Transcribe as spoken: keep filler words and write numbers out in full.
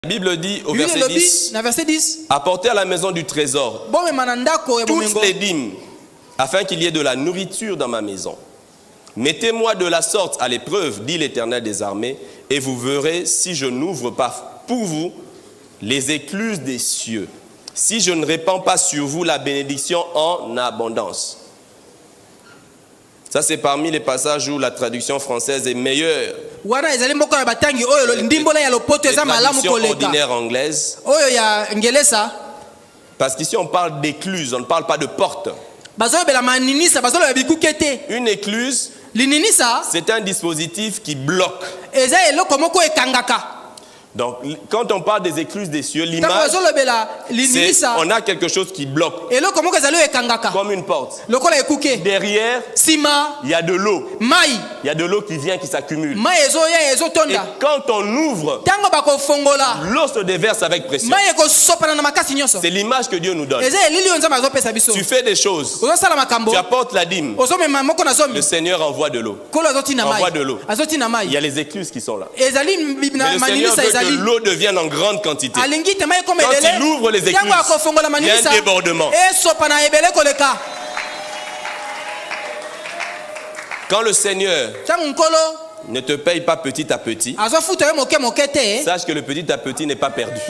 La Bible dit au verset dix, apportez à la maison du trésor toutes les dîmes, afin qu'il y ait de la nourriture dans ma maison. Mettez-moi de la sorte à l'épreuve, dit l'Éternel des armées, et vous verrez si je n'ouvre pas pour vous les écluses des cieux, si je ne répands pas sur vous la bénédiction en abondance. Ça, c'est parmi les passages où la traduction française est meilleure. La traduction ordinaire anglaise. Parce qu'ici, on parle d'écluse, on ne parle pas de porte. Une écluse, c'est un dispositif qui bloque. Donc, quand on parle des écluses des cieux, l'image, c'est on a quelque chose qui bloque, comme une porte. Derrière, il y a de l'eau. Il y a de l'eau qui vient, qui s'accumule. Et quand on ouvre, l'eau se déverse avec pression. C'est l'image que Dieu nous donne. Tu fais des choses, tu apportes la dîme, le Seigneur envoie de l'eau. Envoie de l'eau. Il y a les écluses qui sont là. Mais le Seigneur veut que l'eau devienne en grande quantité. Quand il ouvre les écluses, il y a un débordement. Quand le Seigneur ne te paye pas petit à petit, sache que le petit à petit n'est pas perdu.